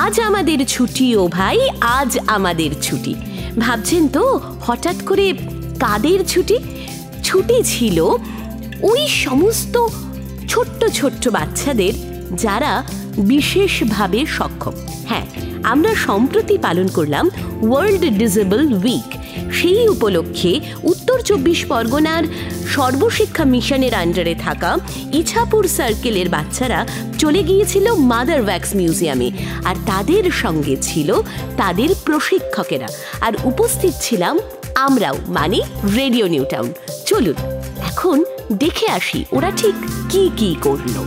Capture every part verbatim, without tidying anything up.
আজ আমাদের ছুটি ও ভাই, আজ আমাদের ছুটি। ভাবছেন তো হঠাৎ করে কাদের ছুটি? ছুটি ছিল ওই সমস্ত ছোট্ট ছোট্ট বাচ্চাদের যারা বিশেষভাবে সক্ষম। হ্যাঁ, আমরা সম্প্রতি পালন করলাম ওয়ার্ল্ড ডিসেবল উইক। সেই উপলক্ষে উত্তর চব্বিশ পরগনার সর্বশিক্ষা মিশনের আন্ডারে থাকা ইছাপুর সার্কেলের বাচ্চারা চলে গিয়েছিল মাদার ওয়াক্স মিউজিয়ামে, আর তাদের সঙ্গে ছিল তাদের প্রশিক্ষকেরা, আর উপস্থিত ছিলাম আমরাও, মানে রেডিও নিউটাউন। চলুন এখন দেখে আসি ওরা ঠিক কি কি করলো।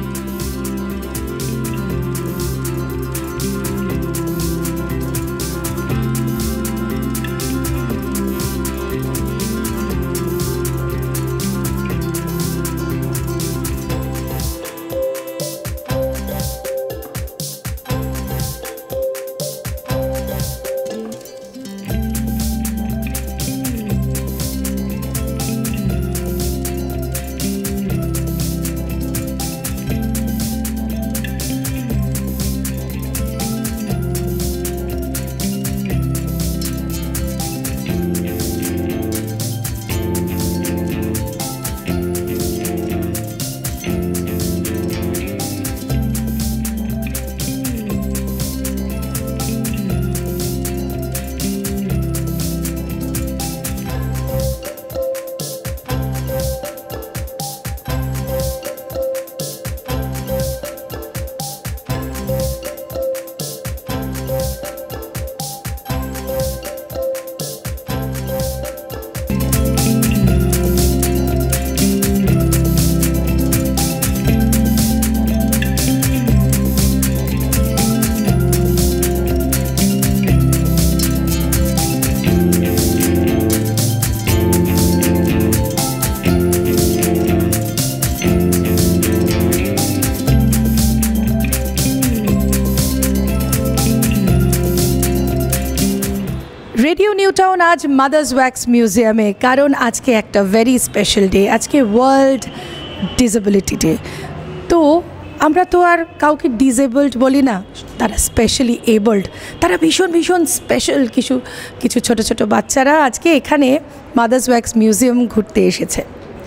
রেডিও নিউটাউন আজ মাদার্স ওয়াক্স মিউজিয়ামে, কারণ আজকে একটা ভেরি স্পেশাল ডে, আজকে ওয়ার্ল্ড ডিসেবিলিটি ডে। তো আমরা তো আর কাউকে ডিসেবলড বলি না, তারা স্পেশালি এবলড, তারা ভীষণ ভীষণ স্পেশাল কিছু কিছু ছোটো ছোটো বাচ্চারা আজকে এখানে মাদার্স ওয়াক্স মিউজিয়াম ঘুরতে এসেছে।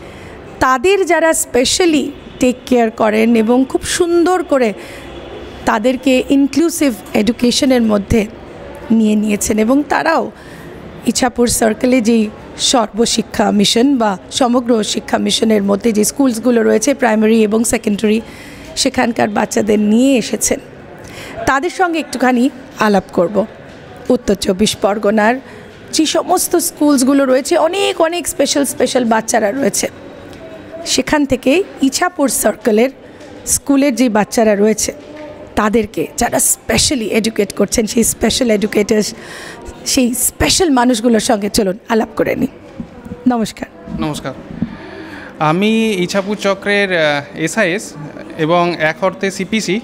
তাদের যারা স্পেশালি টেক কেয়ার করেন এবং খুব সুন্দর করে তাদেরকে ইনক্লুসিভ এডুকেশনের মধ্যে নিয়ে নিয়েছেন, এবং তারাও ইছাপুর সার্কেলে যেই সর্বশিক্ষা মিশন বা সমগ্র শিক্ষা মিশনের মধ্যে যে স্কুলসগুলো রয়েছে প্রাইমারি এবং সেকেন্ডারি, সেখানকার বাচ্চাদের নিয়ে এসেছেন। তাদের সঙ্গে একটুখানি আলাপ করব। উত্তর চব্বিশ পরগনার যে সমস্ত স্কুলসগুলো রয়েছে, অনেক অনেক স্পেশাল স্পেশাল বাচ্চারা রয়েছে, সেখান থেকে ইছাপুর সার্কেলের স্কুলের যে বাচ্চারা রয়েছে তাদেরকে যারা স্পেশালি এডুকেট করছেন, সেই স্পেশাল এডুকেটার্স, সেই স্পেশাল মানুষগুলোর সঙ্গে চলুন আলাপ করে নিই। নমস্কার। নমস্কার, আমি ইছাপুর চক্রের এসআইএস এবং এক অর্থে সিপিসি।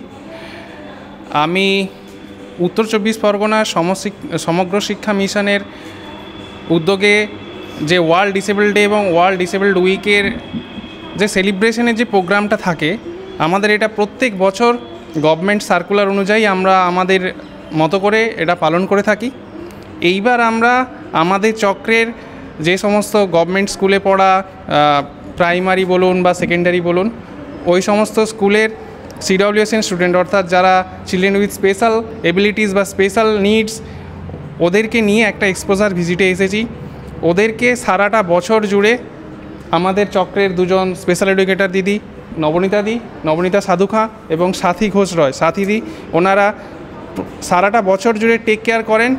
আমি উত্তর চব্বিশ পরগনার সমগ্র শিক্ষা মিশনের উদ্যোগে যে ওয়ার্ল্ড ডিসেবলড ডে এবং ওয়ার্ল্ড ডিসেবলড উইকের যে সেলিব্রেশনের যে প্রোগ্রামটা থাকে, আমাদের এটা প্রত্যেক বছর গভর্নমেন্ট সার্কুলার অনুযায়ী আমরা আমাদের মতো করে এটা পালন করে থাকি। এইবার আমরা আমাদের চক্রের যে সমস্ত গভর্নমেন্ট স্কুলে পড়া প্রাইমারি বলুন বা সেকেন্ডারি বলুন, ওই সমস্ত স্কুলের সিডব্লিউএসএন স্টুডেন্ট, অর্থাৎ যারা চিলড্রেন উইথ স্পেশাল এবিলিটিস বা স্পেশাল নিডস, ওদেরকে নিয়ে একটা এক্সপোজার ভিজিটে এসেছি। ওদেরকে সারাটা বছর জুড়ে আমাদের চক্রের দুজন স্পেশাল এডুকেটর দিদি, নবনীতা দি, নবনীতা সাধুখা এবং সাথী ঘোষ রয়, সাথী দি, ওনারা সারাটা বছর জুড়ে টেক কেয়ার করেন।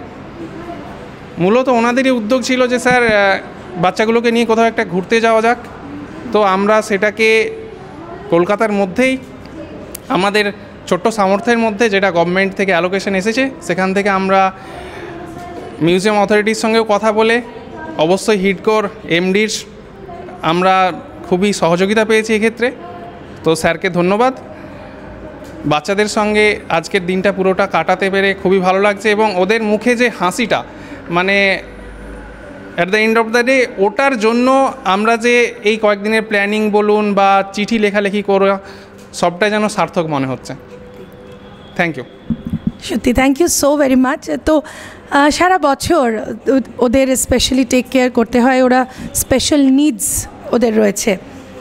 মূলত ওনাদেরই উদ্যোগ ছিল যে স্যার বাচ্চাগুলোকে নিয়ে কোথাও একটা ঘুরতে যাওয়া যাক। তো আমরা সেটাকে কলকাতার মধ্যেই আমাদের ছোট্ট সামর্থ্যের মধ্যে, যেটা গভর্নমেন্ট থেকে অ্যালোকেশন এসেছে, সেখান থেকে আমরা মিউজিয়াম অথরিটির সঙ্গেও কথা বলে, অবশ্যই হিডকোর এমডির আমরা খুবই সহযোগিতা পেয়েছি এক্ষেত্রে। তো স্যারকে ধন্যবাদ। বাচ্চাদের সঙ্গে আজকের দিনটা পুরোটা কাটাতে পেরে খুবই ভালো লাগছে, এবং ওদের মুখে যে হাসিটা, মানে at the end of the day, ওটার জন্য আমরা যে এই কয়েকদিনের প্ল্যানিং বলুন বা চিঠি লেখালেখি করা, সবটাই যেন সার্থক মনে হচ্ছে। Thank you. সত্যি thank you so very much. তো সারা বছর ওদের স্পেশালি টেক কেয়ার করতে হয়, ওরা স্পেশাল নিডস ওদের রয়েছে।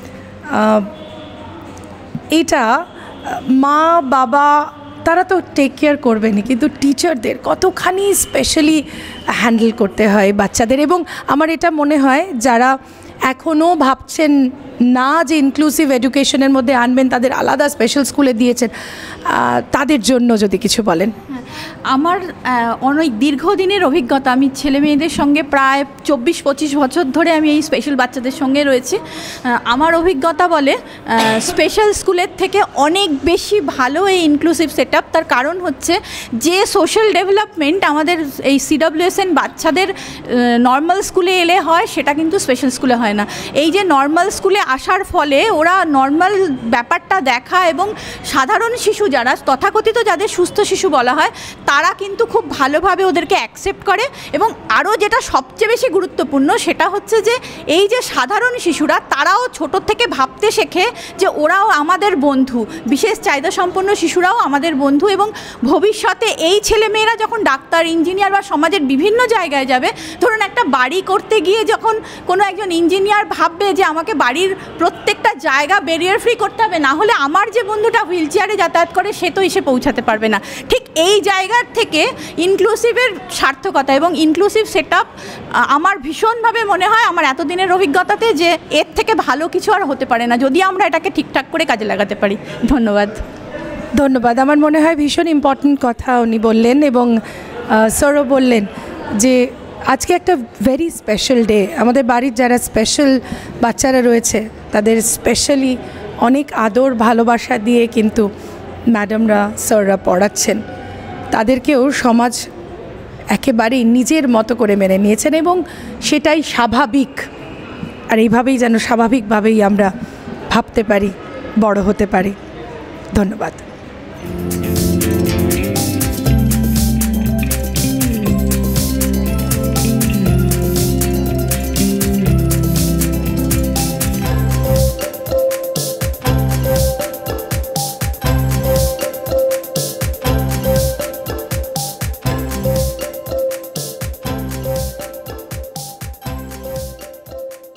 এটা মা বাবা তারা তো টেক কেয়ার করবেনই, কিন্তু টিচারদের কতখানি স্পেশালি হ্যান্ডেল করতে হয় বাচ্চাদের। এবং আমার এটা মনে হয় যারা এখনও ভাবছেন না যে ইনক্লুসিভ এডুকেশনের মধ্যে আনবেন, তাদের আলাদা স্পেশাল স্কুলে দিয়েছেন, তাদের জন্য যদি কিছু বলেন। আমার অনেক দীর্ঘদিনের অভিজ্ঞতা, আমি ছেলে মেয়েদের সঙ্গে প্রায় চব্বিশ পঁচিশ বছর ধরে আমি এই স্পেশাল বাচ্চাদের সঙ্গে রয়েছি। আমার অভিজ্ঞতা বলে স্পেশাল স্কুলের থেকে অনেক বেশি ভালো এই ইনক্লুসিভ সেট আপ। তার কারণ হচ্ছে যে সোশ্যাল ডেভেলপমেন্ট আমাদের এই সিডব্লিউএসএন বাচ্চাদের নর্মাল স্কুলে এলে হয়, সেটা কিন্তু স্পেশাল স্কুলে হয় না। এই যে নর্মাল স্কুলে আসার ফলে ওরা নর্মাল ব্যাপারটা দেখা, এবং সাধারণ শিশু যারা তথাকথিত যাদের সুস্থ শিশু বলা হয়, তারা কিন্তু খুব ভালোভাবে ওদেরকে অ্যাকসেপ্ট করে। এবং আরও যেটা সবচেয়ে বেশি গুরুত্বপূর্ণ সেটা হচ্ছে যে এই যে সাধারণ শিশুরা, তারাও ছোট থেকে ভাবতে শেখে যে ওরাও আমাদের বন্ধু, বিশেষ চাহিদা সম্পন্ন শিশুরাও আমাদের বন্ধু। এবং ভবিষ্যতে এই ছেলেমেয়েরা যখন ডাক্তার, ইঞ্জিনিয়ার বা সমাজের বিভিন্ন জায়গায় যাবে, ধরুন একটা বাড়ি করতে গিয়ে যখন কোনো একজন ইঞ্জিনিয়ার ভাববে যে আমাকে বাড়ির প্রত্যেকটা জায়গা ব্যারিয়ার ফ্রি করতে হবে, না হলে আমার যে বন্ধুটা হুইল চেয়ারে যাতায়াত করে সে তো এসে পৌঁছাতে পারবে না। ঠিক এই জায়গার থেকে ইনক্লুসিভের সার্থকতা এবং ইনক্লুসিভ সেট আপ আমার ভীষণভাবে মনে হয়, আমার এতদিনের অভিজ্ঞতাতে, যে এর থেকে ভালো কিছু আর হতে পারে না যদি আমরা এটাকে ঠিকঠাক করে কাজে লাগাতে পারি। ধন্যবাদ। ধন্যবাদ। আমার মনে হয় ভীষণ ইম্পর্ট্যান্ট কথা উনি বললেন, এবং স্যারও বললেন যে আজকে একটা ভেরি স্পেশাল ডে। আমাদের বাড়ির যারা স্পেশাল বাচ্চারা রয়েছে তাদের স্পেশালি অনেক আদর ভালোবাসা দিয়ে কিন্তু ম্যাডামরা, স্যাররা পড়াচ্ছেন। তাদেরকেও সমাজ একেবারেই নিজের মতো করে মেনে নিয়েছেন, এবং সেটাই স্বাভাবিক। আর এইভাবেই যেন স্বাভাবিকভাবেই আমরা ভাবতে পারি, বড় হতে পারি। ধন্যবাদ।